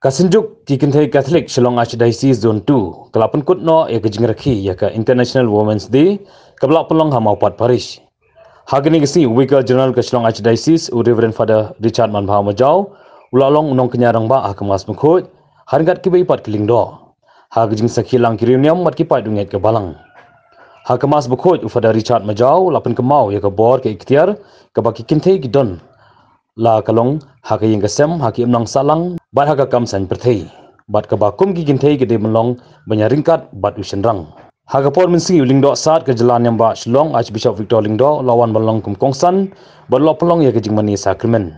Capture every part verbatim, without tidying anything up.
Kasinjuk ki kinthai Catholic Shillong Archdiocese Zone two kelapan kutno ya kejing rakhi ya ka International Women's Day kabla pelong hamau pat parish. Hagini gesi Vicar General ke Shillong Archdiocese u Reverend Father Richard Manbhau Majau ulalong unong kenyarang ba akamas mkhoj hargat ki bai pat keling do. Hagijing sakhi lang kiriniam mat ki pat dunget ke balang. Hakamas mkhoj u Father Richard Majau lapan kemau ya ka bor ke ikhtiar ke baki kinthai gidon la kalong haka yang kesem haki emlang salang bat haka kam san perthei bat ka bakum gi ginthei gede melong banyaringkat bat usenrang haka por minsi lingdo sat ke jalan yang ba Shillong Archbishop Victor Lingdo lawan balong kum kongsan bat lo pelong ya ke jingmani sakramen.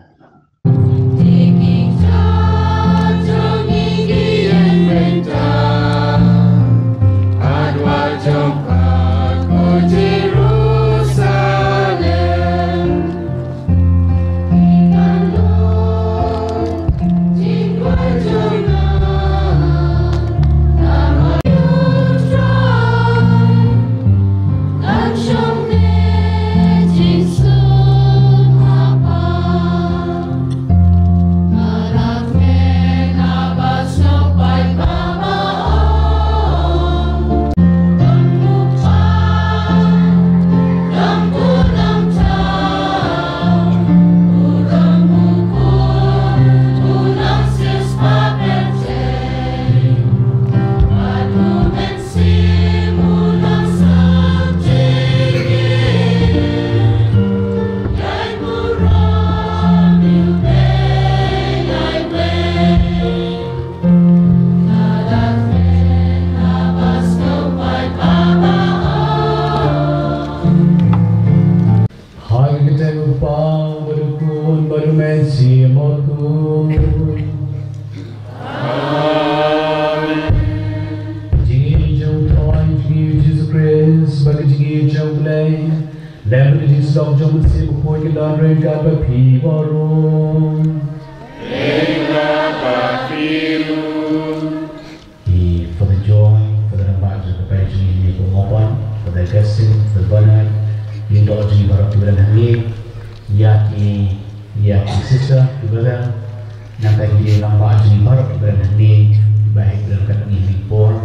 For the joy, for the rambaj of the passion in the Mopan, for the guesting, for the banner, you indulge in the Barak Hangi, Yaki, Yaki sister, brother, Nataki rambaj in Barak Hangi, baik dalam kata ini por,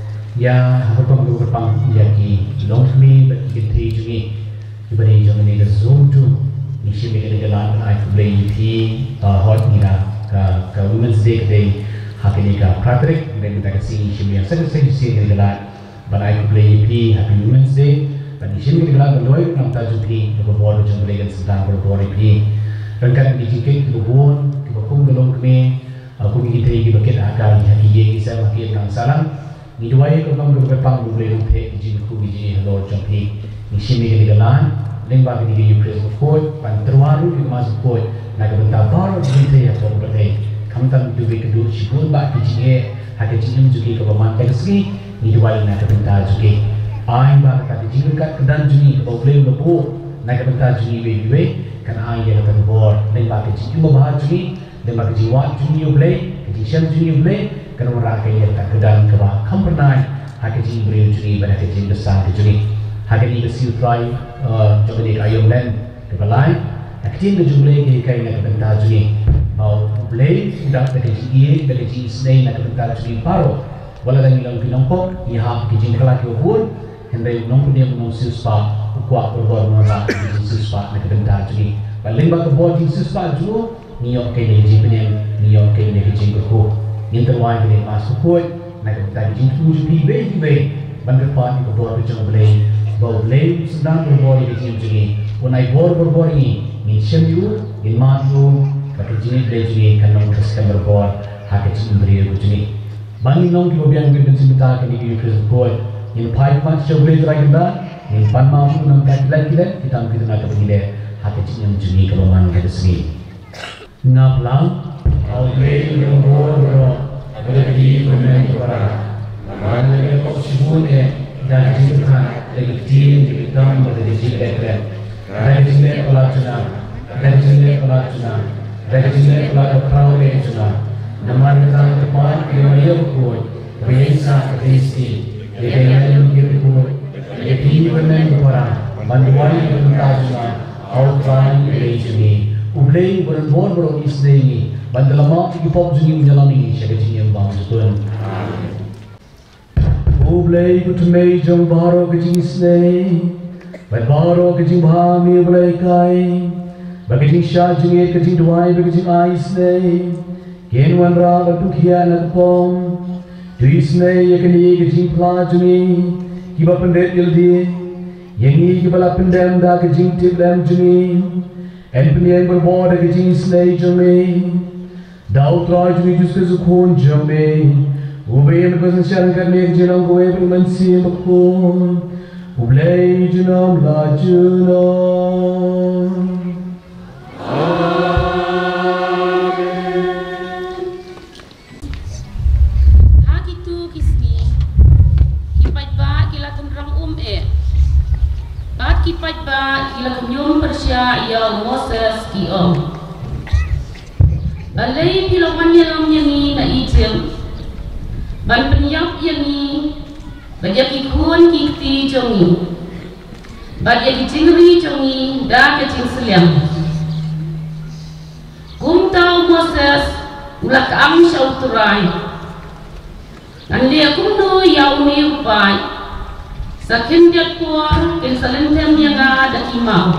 ya harapam harapam Yaki long me, but you can take me, you can take me the zoom to, you should be getting a lot, I could blame you, hot nira, ka Women's Day today. Hakini ka Patrick, dan kita kasih shimmy yang sangat sangat sih dari gelar. But I could play P Happy Women's Day. But di shimmy gelar berloy nam tajuk P, kebawa jom berikan sedang berbuat P. Dan kan di jikit kebawa, kebakum gelong kami, aku kita ini bagian akal haki ye kisah bagian nang salam. Ni dua ye kau berpang boleh rumpe di jikku di jikit hello jom P. Di shimmy gelar, lembah di jikit Ukraine support, pan terwaru di mas support. Nak bentar baru di ya support berhenti. Kamtan duwe kedua sibuk bak kijinge hake jingem juga ke paman teksi ni dua ina ke bentar juga ai bak kata jingem kat kedan juni ke boleh lepo nak ke bentar juni we we kan ai ya ke bor dan bak jingem bahar juni dan bak jiwa juni boleh ke jisam juni boleh kan orang ke ya tak kedan ke bah kam pernah hake jingem beri juni pada ke jingem besar ke juni hake ni ke siu try coba di ayam dan ke balai hake jingem jumlah ke kai nak ke bentar juni mau boleh sudah terkejut terkejut senai nak bentar curi paro wala dan bilang pinampok ia kejin kelak yohun hendai nong dia nong suspa kuat berbor mora suspa nak bentar curi paling bak berbor di suspa ju niok ke dia kejin penyem niok ke dia kejin berku yang terwai ke dia masuk kuat nak bentar kejin tu ju be be bandepan berbor kejang boleh bau boleh sedang berbor di kejin curi unai bor berbor ini ni semyu in maju bagi jenis belajar kanong customer board hak kecil beri bujuni. Bani nong kita biang kita cinta kini kita support. Yang five months jauh belajar lagi dah. Yang pan mampu nong kat lagi kita kita kita nak beri hak kecil yang bujuni kalau mana kita sendiri. Ngaplang, awal yang board bro, boleh di komen kepada. Mana yang kau sibuk eh dan kita lagi tim kita boleh dijadikan keren. Dari sini kalau cina, dari sini kalau cina. Dari sini pelajar perahu yang sudah nama kita tepat kembali berkuat biasa Kristi dengan yang berkuat jadi benar benar bantuan yang kita sudah outline ini ublay berbor berbor isni Bandalamak ki pop juni menjalani syada jini bang jutun. Ublay kutumay jong baro kajing snay, bad baro kajing bahami ublay kai, bagajing syah jungit kajing duai bagajing ai snay, kenwan ra batukhian atpom, tui snay yakani kajing pla jungi, kiba pendet yildi, yangi kibala pendem da kajing tip lem jungi, en penyen berbod kajing snay jungi. Daud Raj में जिसके सुकून जमे उबैन पसंद शरण करने के जिलों को एक मनसी मखून उबले जुनाम लाजुना Hagi tu kisni kipat ba kila tunrang um e bat kipat ba kila kunyum persya ya Moses ki om balai pilawan yang yangi na ijem ban penyap yangi bajak ikun kikti jongi bajak jingri jongi da ke jing seliam kum tau Moses ulak am syauturai nan dia kum no yauni upai sakin dia kuar kin salentem yang ada kimau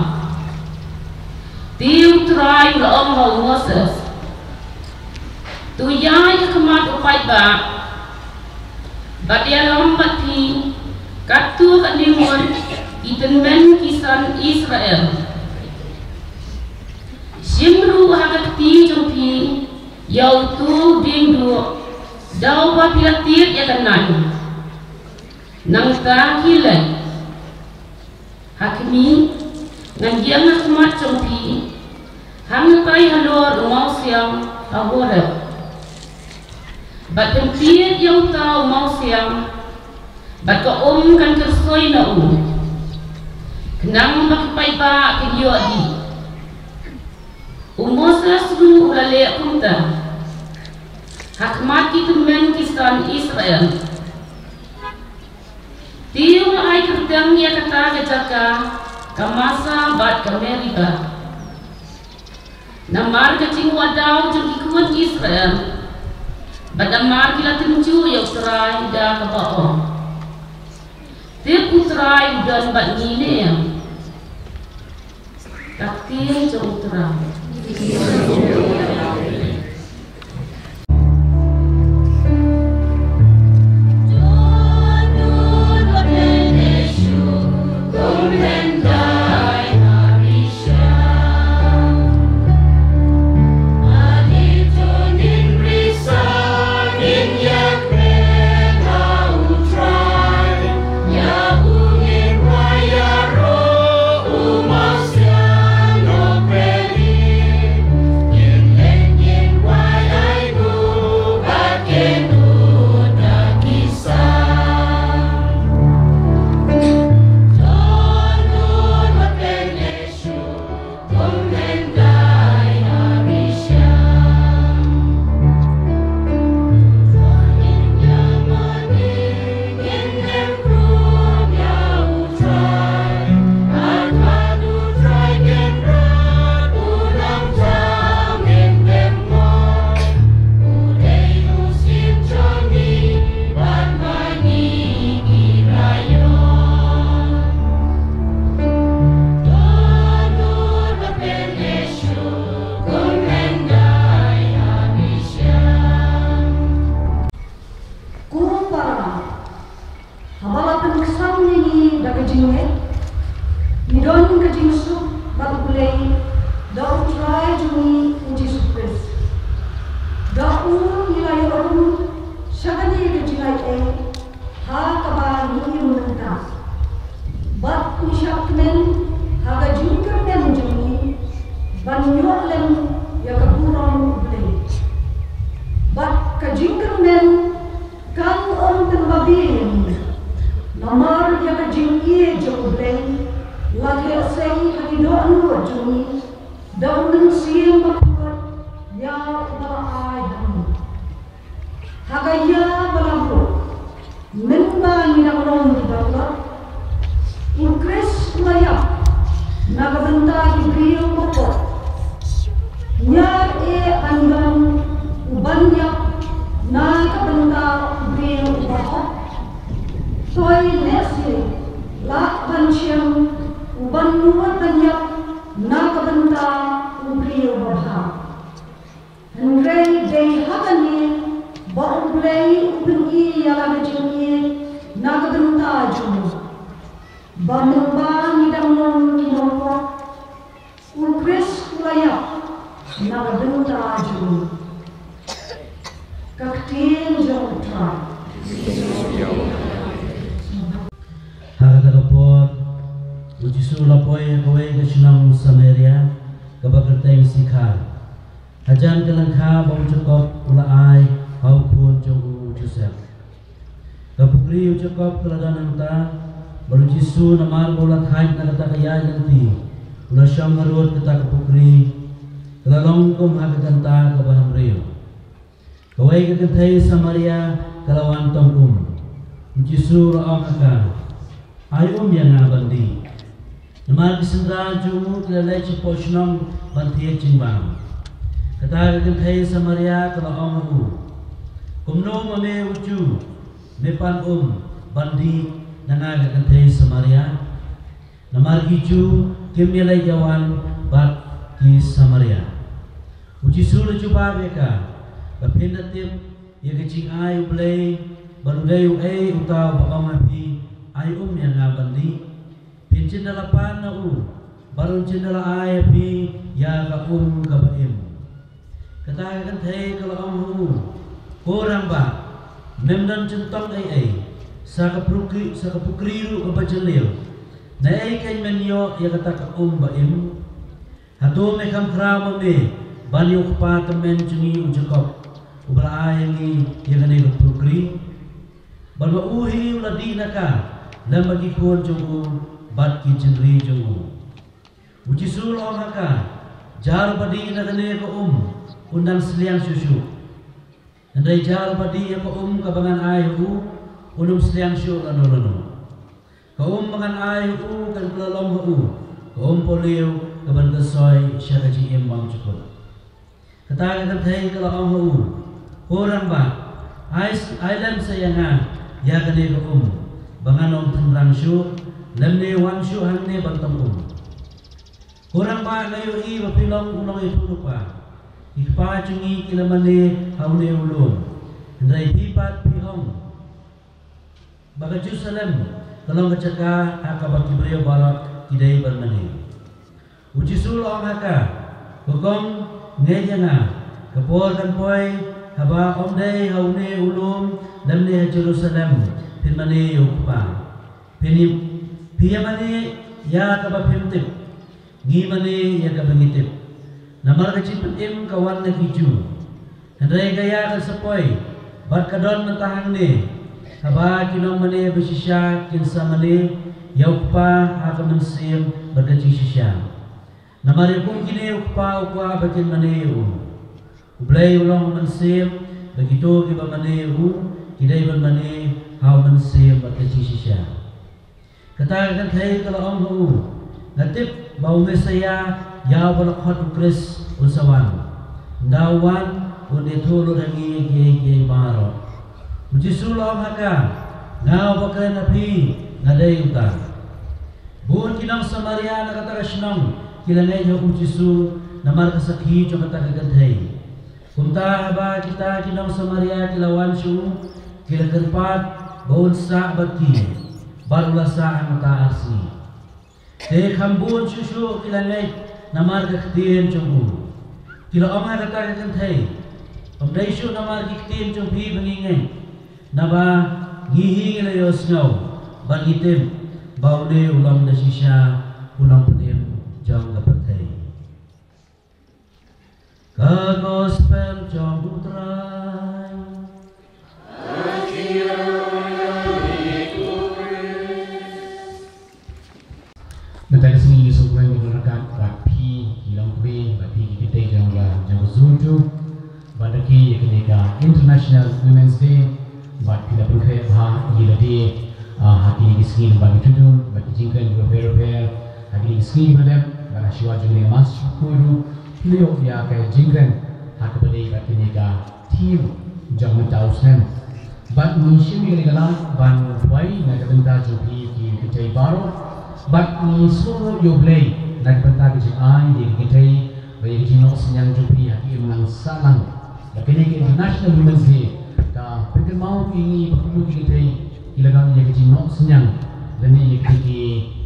tiu turai ula om Moses tu yai kemat upai ba badia lombat pi katu kanimun iten men kisan Israel simru hagat ti jompi yau tu bindu dau ba pilatir ya kanai nang ta kilai hakimi nang yang kemat jompi hang kai halor mau siang awore bat tempir yang tahu mau siang bat ko om kan kersoi na um kenang makipai ba kediyo di umosas ru ulale kunta hakmat ki temen kisan Israel tiu ai kertang ya kata kejaka kamasa bat kameriba namar kecing wadau jeng ikut Israel badamar kila tenju yang serai dah kebao. Tiap putrai dan bat ni yang kakti jauh terang. Nagabanta di Rio Mopo. Nyar e andam banyak na kabanta brio ubah toy lesi la bansiam uban nuat banyak na kabanta brio ubah Henry day hakani ba umplay ubni yala gajini na kabanta jumu Banumba nidamon kinoko Ukris layak Nagabenta jumu Kaktil jontra Hakakapot Ujisu lapoy kowe kesinang Samaria kabakerteng sikha Hajan kelengka bau cukup ulaai hau pun jong Joseph Kapukri ucakap keladanan ta baru Jisu namar bola haid na kata kaya nanti ulah syam marut kata kapukri kelalong kum hakaganta kabaham rio kawai kagantai Samaria kalawan tong um Jisu raong haka ay um yang ngabandi namar kisendra jumu kelalai cipo shnong bantiya cimbang kata kagantai Samaria kalaong haku kumno mame ucu mepan um bandi nanaga kantay Samaria namar hiju kemilay jawan bat ki Samaria uji sulu cuba beka bapindatip ya kecing ay ublay barudayu ay utaw bakamapi ay um yang ngabandi pincin dalapan na u barun cindala ay api ya ka um kabaim kataga kantay kalaong hu kurang ba memdan centong ay ay sa kapukri sa kapukriru kabajalil na ay kay menyo ya kata ka umbaim hato me kam krama me banyo pa tamen jungi ujakop ubra ayangi ya kanay kapukri balwa uhi uladi naka lamagi kon jungu bat ki jenri jungu uji sulo haka jar badi na kanay ka um undang seliang susu andai jar badi ya ka um kabangan ayu unum seliang syur lano lano kaum makan ayu u kan kelalong hu kaum poliu kaban kesoy syakaji embang cukup katakan katai kelalong hu orang ba ais island sayanga ya kane kaum banganom tenrang syur lemne wan syur hangne bantong um orang ba layu i bapilong unong itu lupa ikpa cungi kilamane haune ulum ndai pipat pihong Baka Jerusalem kalau kecaka akabak kibriyo balak kidai bermani uji sulo ang haka kukong ngejanga kapor kan poy haba omday haune ulum lamne Jerusalem pinmani ukpa pinim piyamani ya kabak pimtip ngimani ya kabangitip namar kecipet im kawan na kiju hendai gaya kasapoy bat kadon mentahang ni Haba kinong mani bersisya kinsa mani yaukpa akan mensim bergaji sisya. Namari kung kini ukpa ukpa bakin mani u. Ublay ulong mensim begitu kiba mani u kidai ban mani hau mensim bergaji sisya. Katakan kay kalaong u natip bau mesaya yaw balakot ukris unsawan. Ndawan unitulur hangi kiai kiai baro. Uji sulong haka ngau bakal nabi ngadai utang buon kinang Samaria nakata kasinang kilanay yung uji sul namar kasakhi yung kata kagantay kumta haba kita kinang Samaria kilawan siyo kilagarpat buon sa bati barula sa ang mataasi te kambuon siyo kilanay namar kaktiin yung kilaong kata kagantay pamday siyo namar kaktiin yung pi bangingay naba gihi layos ngaw bagitim baule ulang dasisya ulang penim jang kapatay ka gospel jang utray Mentari sini disukai menggunakan rapi hilang kue rapi kita jang jang zuntu badaki yaknika International Women's Day Bat kita berkait ha gila di hati ni skin bagi tudung bagi jingkan repair repair hati ni skin badam karena siwa juga mas kudu beliau dia kayak jingkan hati beri bagi ni ka team jang tahu sen but ni shimi ni kala ban wai na kabenta jopi ki kitai baro but ni so yo play na kabenta ki ai di kitai bai ki no senyang jopi haki menang salang lakini ki international women's day ka pikir mau ini baku ki kitai ilagam ye ki no senyang dan ni ki ki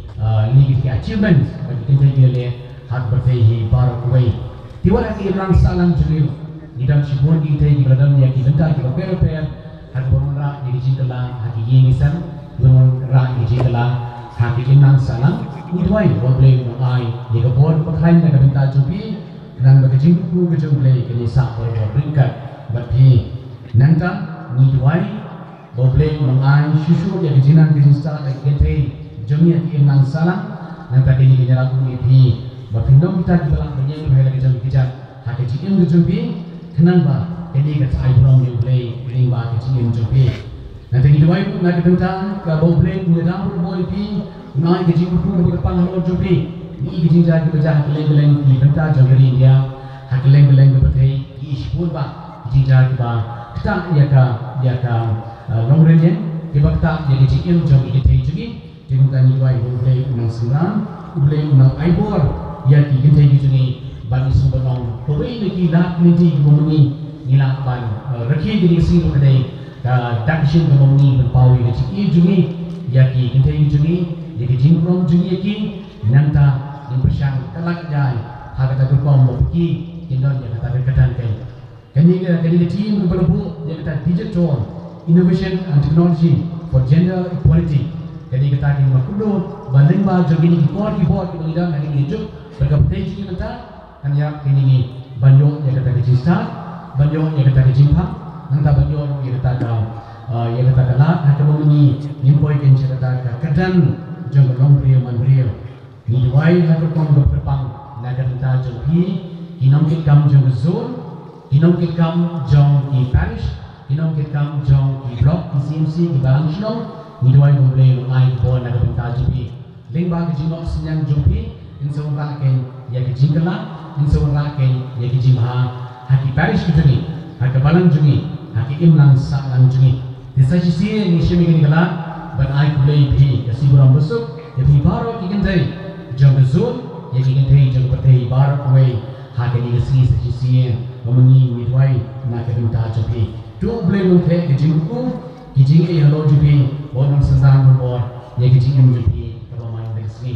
ni ki achievement bagi kitai ki le hak berfehi baro wai tiwala ki menang salang juril Nidam shibun ki tay ki bradam ya ki benta ki pero per hak bon ra ki jingala hak ki ngisan bon ra ki jingala hak ki nang salang nidwai bon ble no ai ni ka bon pakhain na ka benta jupi nang ba ki jingku ki jung ble ki ni sa bo bringkat ba phi nang ta nidwai bon ble no ai shishu ya ki jinan ki jinsta ka ki tay jumia ki nang salang nang ta ki ni nyara ku ni phi ba phindom kita ki balang nyeng bhai la ki jung ki ja hak ki jing ki jupi kenapa ini kat saya belum you play ini bagi cium jopi nanti kita baik nak tentang ke bau play punya dalam boy pi naik ke cium pun ke depan halo jopi ini ke jadi kerja keleng-keleng di tentang jangkari India hak keleng-keleng ke petai ish pun ba jadi kita kita ya ka ya ka long range kita kita jadi cium jopi kita juga di tentang ini baik bau play unang sembilan play unang aibor ya kita juga bani subanong kawai lagi lak nanti gumuni nilak ban rakhi diri sing kadai da dakshin gumuni berpawi dengan cik jungi yaki kintai jungi yaki jingkrom jungi yaki nanta yang bersang kelak jai hak kata berkom baki indon yang kata berkatan kai kani kani team berbu yang kata digital innovation and technology for gender equality kani kata kini makudo banding ba jogi ni keyboard keyboard kita tidak lagi hidup berkapten jungi kata kan ya kini banyo yang kata kecista banyo yang kata kecimpa nanta banyo yang kata ka yang kata kala hak meni nimpoi ken kata ka kadan jong long prio man prio ni duai hak kom dokter pang naga kata jong hi hinom kit kam jong zone hinom kit kam jong ki parish hinom kit kam jong ki block ki C M C ki balangsno ni duai kom le ai bo naga kata jong hi lingba ki jino senyang jong hi inso ra ken ya ki jingala inso ra ken ya ki jimha haki parish kituni haki balang jungi haki imlang salang jungi desa sisi ni shimi kini kala ban ai kulei phi kasi buram busuk ya phi baro ki gendai jong zul ya ki gendai jong patei baro koi haki ni kasi sisi mamani midwai na ka minta jopi tu blei lu the ki jingku ki jing e halo jopi bonang sandang bor ya ki jing jopi ka ba mai desi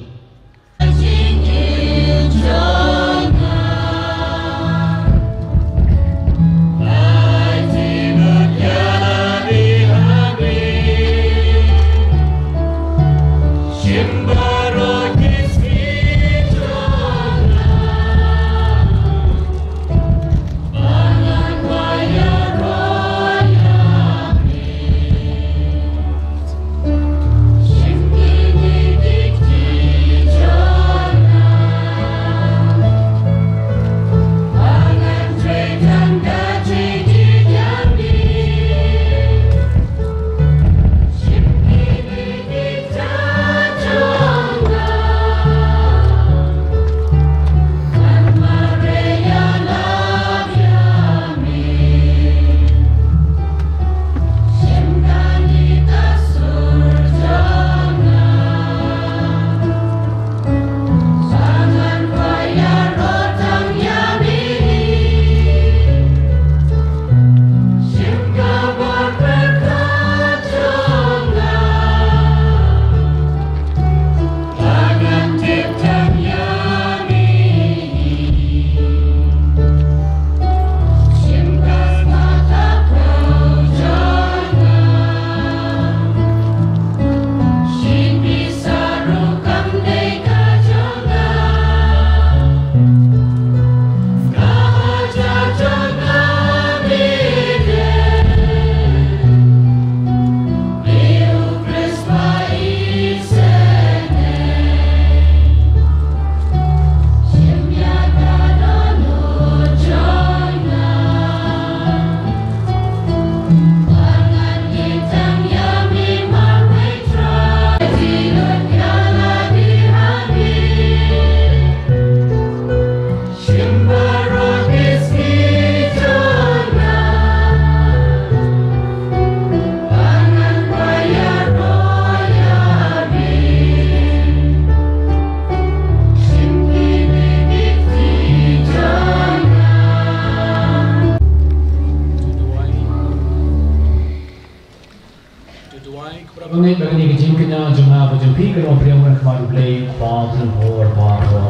Mengenai bagi kecil kena jemaah berjumpa kalau beliau kembali play Father or Father.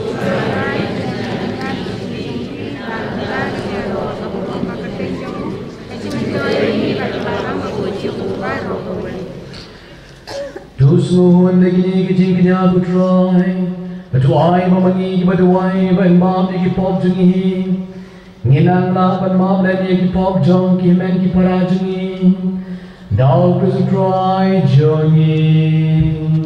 Dusun lagi kecil kena bertry, bertuai memangi bertuai bermam lagi pop jungi, nginang lah bermam lagi pop jong kimen ki parajungi. Thou couldst try journey.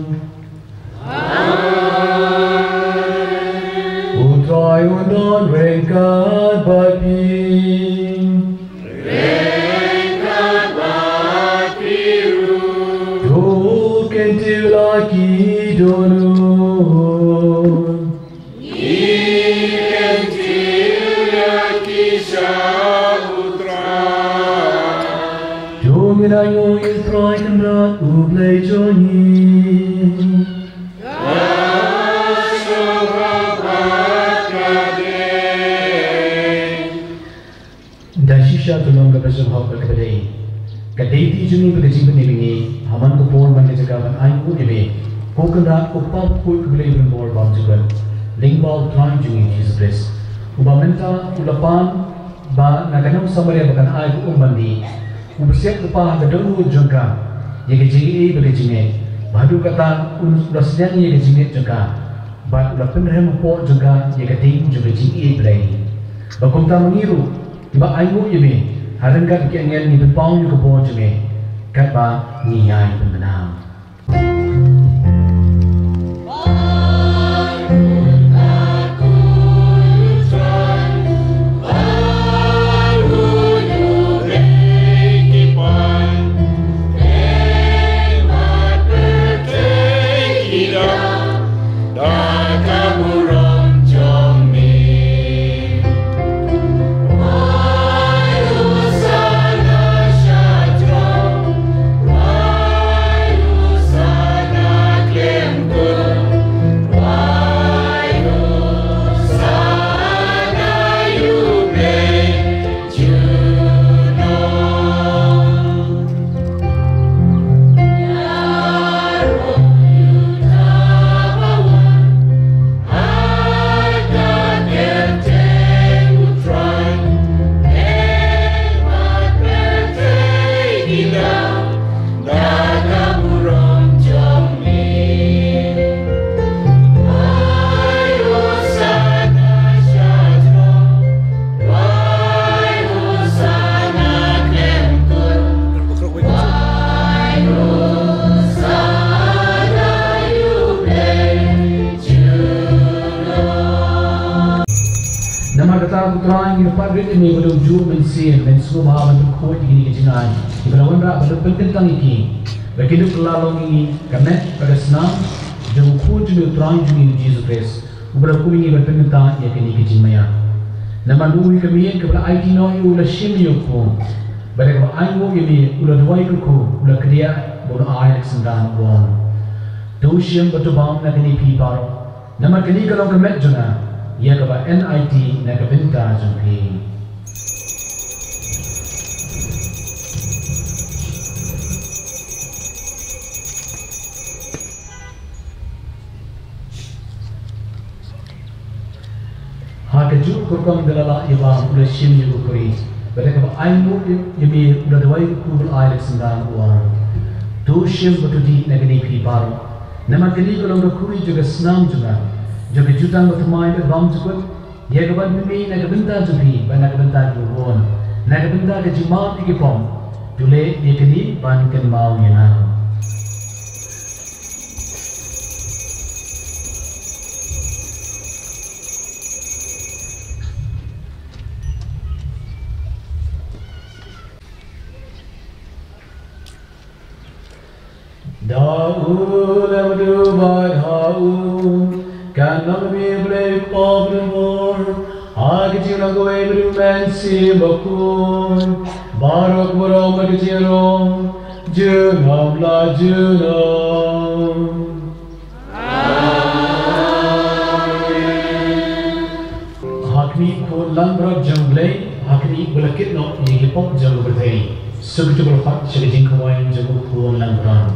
Who try would not rank out but be. Rank out but be. Who can do like he don't know. He can do like he shall try. Jungen I know is right and right who play Johnny. Dashisha tulong ka pasang hawak ka kadai. Kadai ti juni pagkajib ni bingi haman ko por man jagaban ay ko ibe. Ko kanda ko pop ko kulay ben bor bam jugal. Lingbal try juni Jesus Christ. Ubamenta ulapan ba naganong samarya bakan ay ko umbandi. Ubersiap lupa gedung jengka, ye kejingi bagi jinge, badu kata urasnya ye kejingi jengka, bad ulapan rem po jengka ye keting juga jingi play. Bakum tam mengiru, tiba ayu ye be, haran kat kiangen ni berpau juga po jenge, kat ba niyai pengenang. Trying in a public and able to do and see and then so how and court in the Jinai. If I wonder about the Pentangi, the kid of Lalongi, Kamet, Padasna, the court to try to meet Jesus Christ, who were coming in a Pentan, Yakini Jinmaya. Namadu, we can be a couple of I T know you will shimmy your phone, but if I know you be, will the white cuckoo, will clear, will Alex and Dan wrong. Do shim but to bomb Nakani people. Namakani of the Metjuna. Ia kaba N I T na kabinta jumpi. Hakaju kurkam dalala iba ula shim yugo kuri. Bada kaba aimu yumi ula dawai kubul ailik sendan uang. Tu shim batudi nagani pi baru. Nama kali kalau kuri juga senam juga. Juga jutang bertemai berbam juga, ia kawan mimi nak bentar juga, banyak bentar juga, nak bentar kejimat di kepom, dule dia kini bankan mau yang. Daud amdu badhau. Kanang mi break of the war, Agitino go every man see Bakun, Barok Boro Magitiro, Junam la Junam. Hakni ko Lambra Jungle, Hakni i bulakit no i hipok jamu berthai segitu berhak segitu kawain jamu puan langran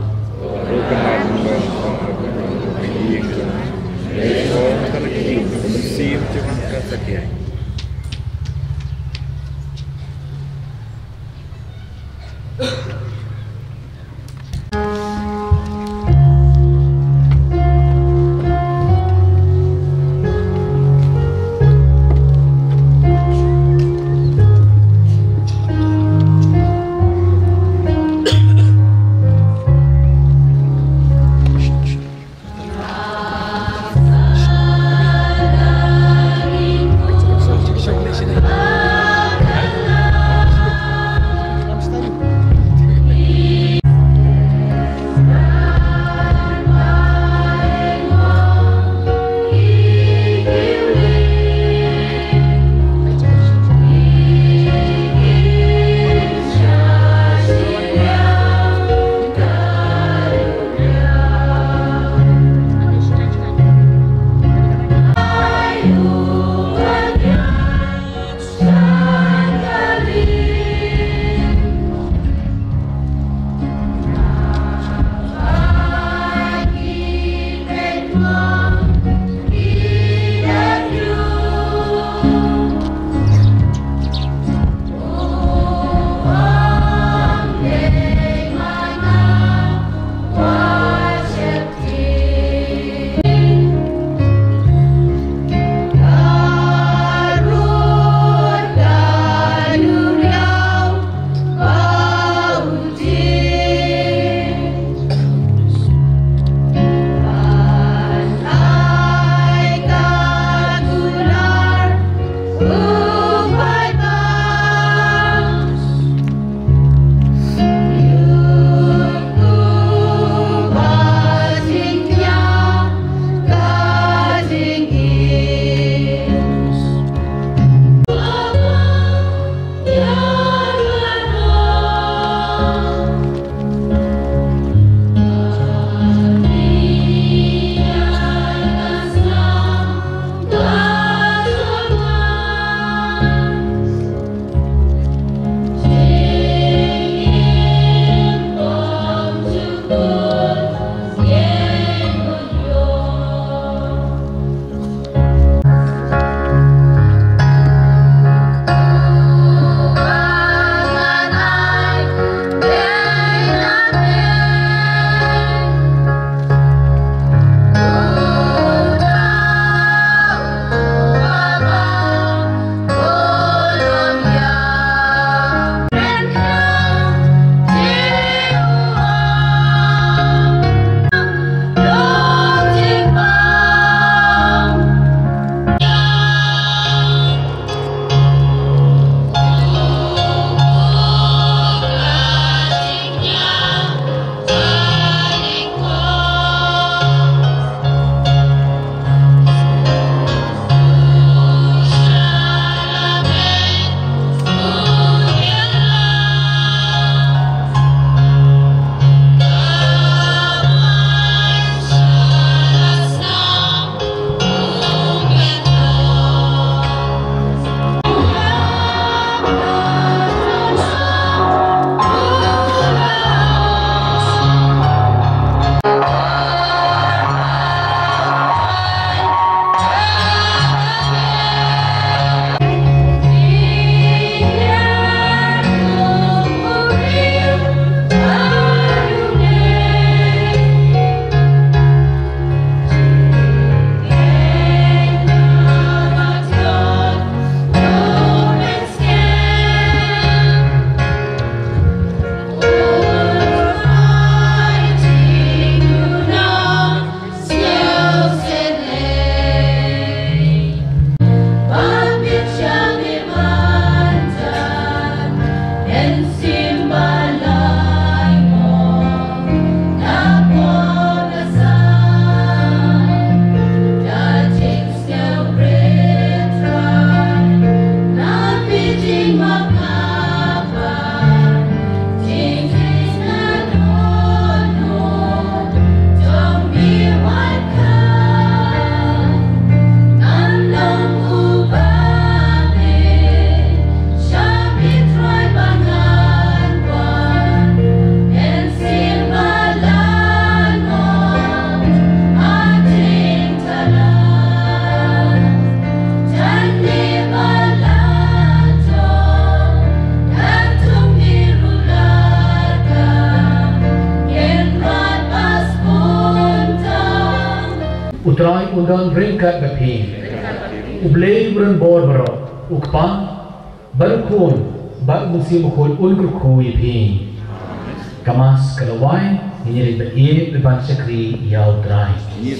utrai undang ringkat bepi ublei buran bor bro ukpan balkon bal musim kol ulgur kui pi kamas kalawai ini berie beban sekri yau trai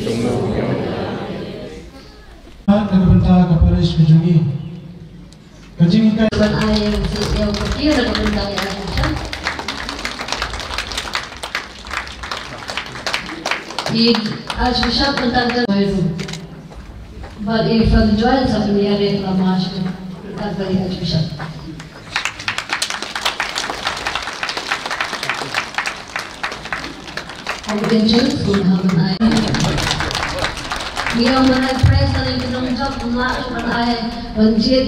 Kebentar kepada sekejungi kejing kan ban air yang kecil dan kebentar yang besar di Archbishop tentang itu but if for the joints of the area reclamation that very Archbishop kemudian June pun hamen air dia mengenai press yang menunjuk melakukan air banjir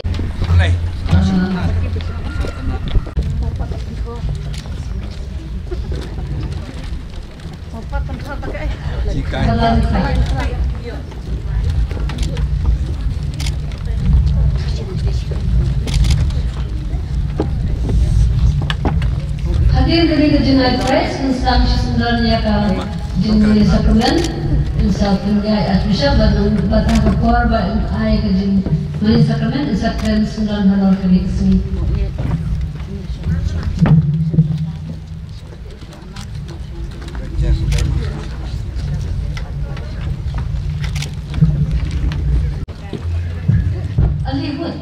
hadir dari kejenai press instansi sebenarnya kan jenis sakramen instansinya Archbishop dan batang korban ayah kejeng jenis sakramen instansi sembilan halal kediksi alihut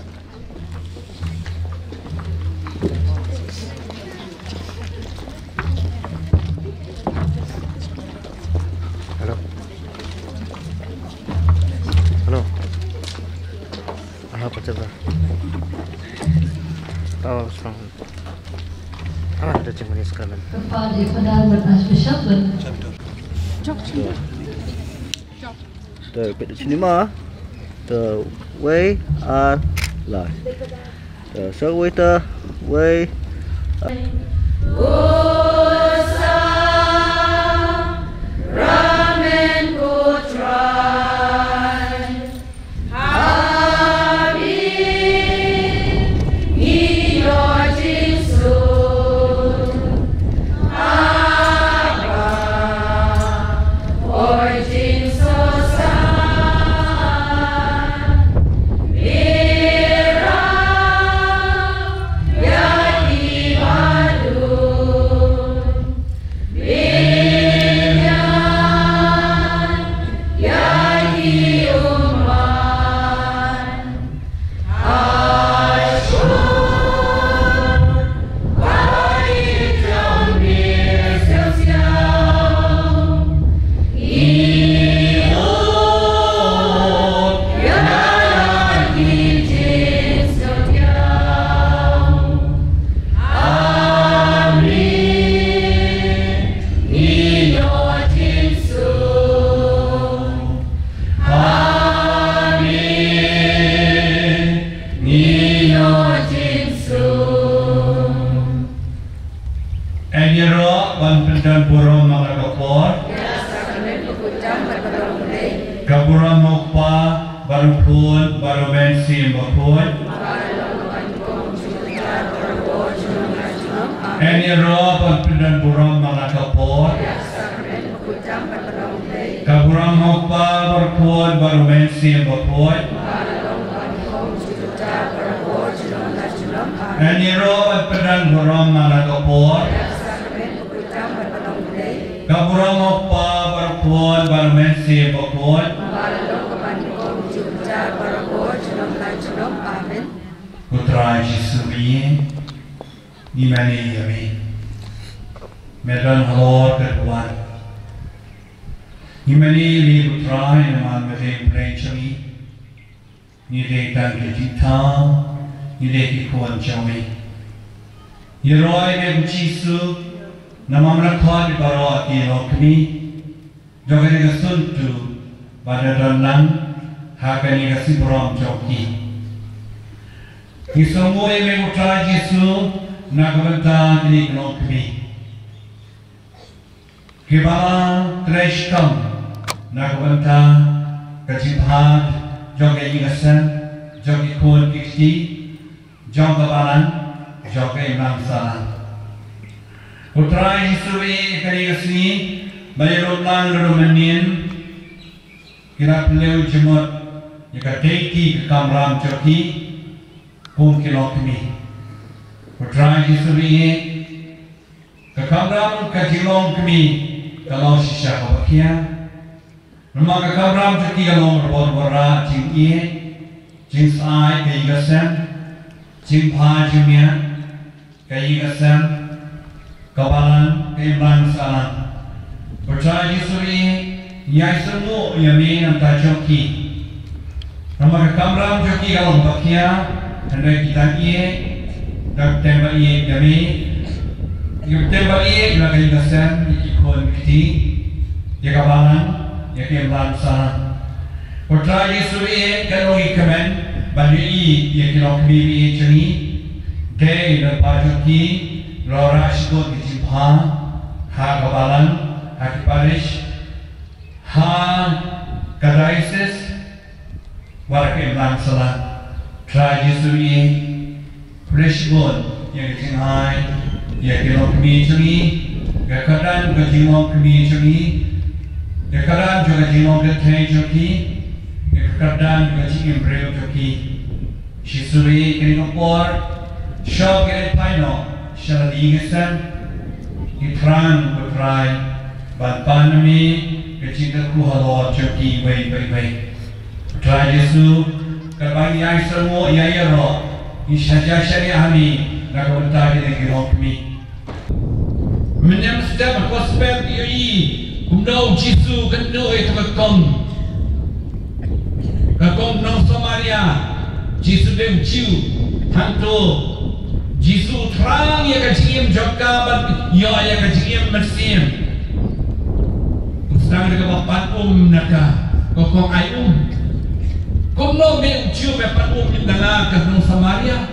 apa coba? Tahu sang. Ah, ada cuma sekarang. kepada pedang Archbishop dan The bit of cinema, the way are live. The so waiter way. Kaburan mokpa baru pun baru bensin bapun. Any rob and pindan buram malakapor. Kaburan mokpa baru pun baru bensin bapun. Any rob and pindan buram malakapor. Kaburan mokpa baru pun baru bensin bapun. Putra Yesus ini, ni mana ini? Medan halor ketuan. Ni mana ini putra yang mana mereka percaya? Ni mereka kita, ni mereka kuat jami. Ni roy mereka Yesus, nama mereka di bawah kilo kami. Jika mereka suntu pada dalam hak mereka si beram joki. Semua yang mengucap Yesus nak berita ini kelak kami. Kebala teruskan nak berita kejibat jaga ingasan jaga kuat kiki jaga balan jaga imam salam. Putra Yesus ini kali ini bayarlah lalu menin kira beliau jemut jika deki ke kamram joki pun kilo kami putra Yesus ini ke kamram ke jilong kami kalau sisa kebakian rumah ke kamram joki kalau berbora jing iye jing sai ke igasan jing pa jumia ke igasan kawalan ke imran salam putra Yesus ini Yai semua yang main antara joki, nama kamera joki kalau bakia, hendak kita iye, dak tembak iye kami, yuk tembak iye juga kali kasan ikon kiti, ya kawalan, ya kemlan sana. Putra Yesus iye kalau ikamen, baju iye ya kalau kami iye cengi, gay dan joki, lora sikut kiti pa, ha kawalan, ha kiparish. Ha kadaisis warake imlan salat tra Yesus ini fresh good yang tinggai ya kilo kami cumi ya kadang kejimong kami cumi ya kadang juga jimong keteng joki ya kadang juga jimong breu joki Yesus ini ngopor shop kiri paino shaladi ngesan itrang bertrai banpan mi kecinta ku halor joki baik baik baik. Putra Yesus kerbagi yang semua ia ia roh. Ishaja syariah kami nak bertanya dengan kita kami. Menyam setiap gospel ini kumdau Yesus kendu itu kekom. Kekom nong Samaria Yesus dem ciu hantu Yesus terang ia kecingim jakaban ia ia kecingim mersim. Sedang dekat bapak um naka kokong ay um kung no may uciyo bapak um yung dala ka ng Samaria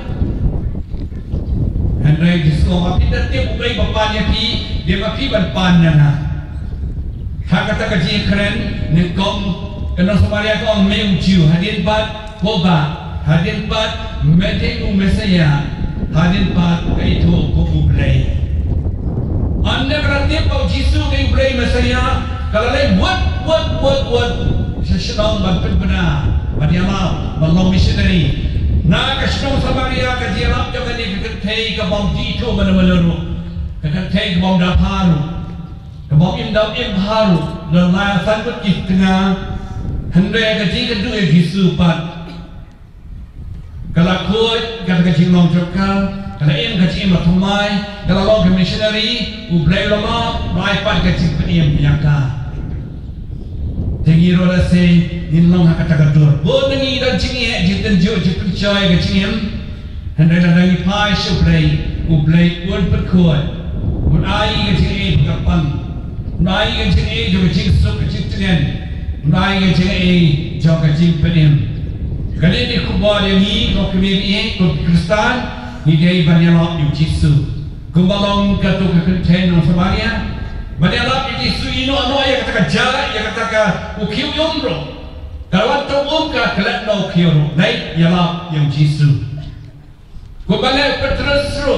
henday disko mapidat niya bugay bapak niya pi di mapiban pan na na hakata ka jiya karen ng kong ka ng Samaria ko ang may uciyo hadin pat koba hadin pat medhe umesaya hadin pat kaito kukublay anda berarti pau Jisu kay ublay mesaya kalau lain buat buat buat buat sesenang bantu benar, bagaimana menolong missionary. Nak kesenang Samaria kejiarap jangan ni keketai kebom itu mana mana ru, keketai kebom daparu, kebom indam imharu, dan lain sangat kit tengah hendak keji kedua Yesus pat. Kalau kuat kata keji long jokal. Kalau em kecil matumai, kalau long missionary, ublay lama, mai pat kecil penyem nyangka. Tinggi roda se, inlong hakata kadur. Bodoh ni dan cini eh, jitan jo jitan coy kecil. Hendak ada ni pai ublay, ublay un perkuat, un ai kecil eh berkapan, un ai kecil eh jo kecil sok kecil tenen, un ai kecil eh jo kecil penyem. Kalau ni kubur yang ni, kau kemiri eh, kau Kristen. Ni dia banyak yang Yesus. Kumbalong katu kekenten ng Samaria. Banyak yang Yesus ino ano yang kata jarak yang kata ukiu yomro. Kalau tu umka kelat no ukiu naik ialah yang Yesus. Kumbalong Petrus ro.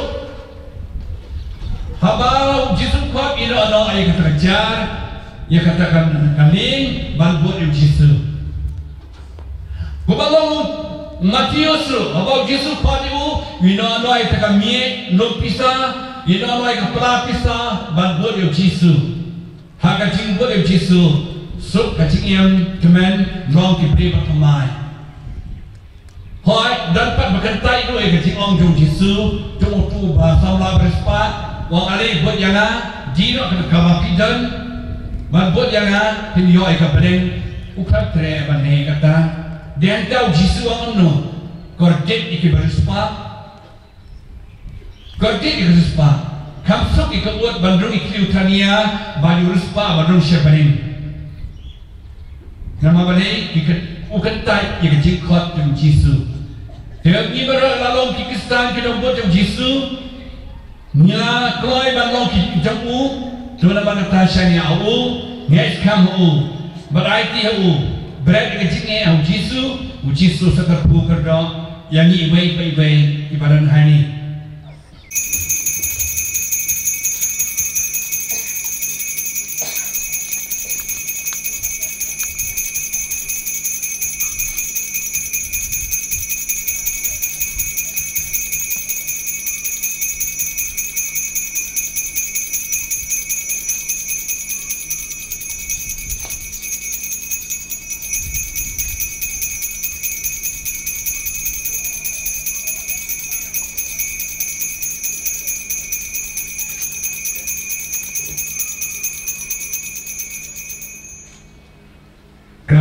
Habau Yesus kuat ino ano yang kata jarak yang katakan kami banbut yang Yesus. Kumbalong Matius ro, abang Yesus padu, ina noi taka mie, no pisa, ina noi kapala pisa, ban buat yo Yesus. Haka cing buat yo Yesus, sup kacing yang kemen, long kibri batamai. Hoi, dan pat berkentai tu eh kacing ong jong Yesus, jong tu bahasa la berspat, wang alih buat yang a, jino kena kama pidan, ban buat yang a, tinyo eh kapedeng, ukat tre ban he kata. Dia tahu Yesus ang ano, kordet ikibarispa, kordet ikibarispa, kamsok ikabuat bandung ikiutania, baju rispa bandung siapanin. Nama balik ikat ukentai ikajikot yang Yesus. Dia ibarat lalong kikistan kita buat yang Yesus, nia kelai bandung kijamu, tuan abang tasya ni au, ngais kamu, berarti au. Berat dengan cingnya au Yesus, au Yesus sekat bukan dah, yang ini baik baik baik ibarat hari.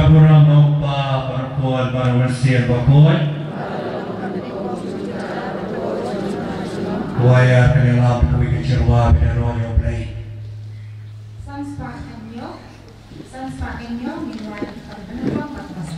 Kapurang Nopa Parpon Parawarsian Bakon Kuaya Kanilam Kui Kecirwa Bidaroyo Play Sans Pakenyo, Sans Pakenyo, Minwai Parpenuang Patpasan.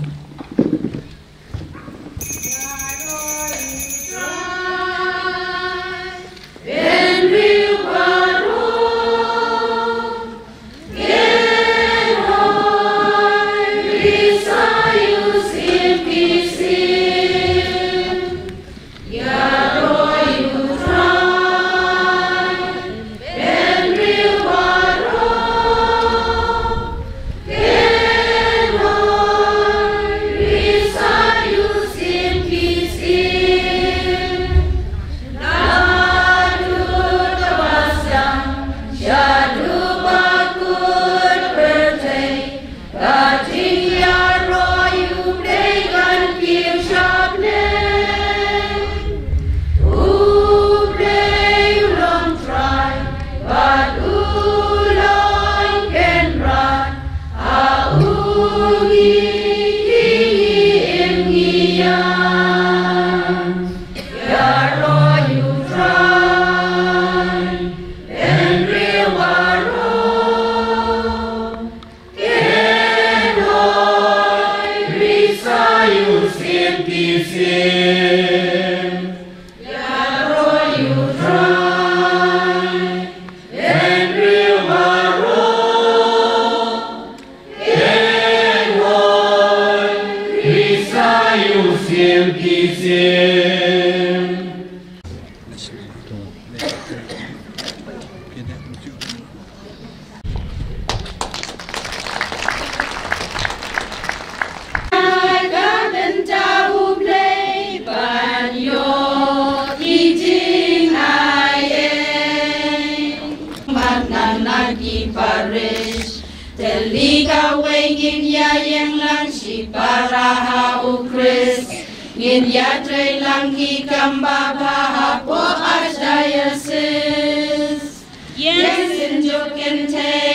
Telika wengin ya yang lang si paraha ukris ngin ya tre langki kamba baha po archdiocese yes in joken te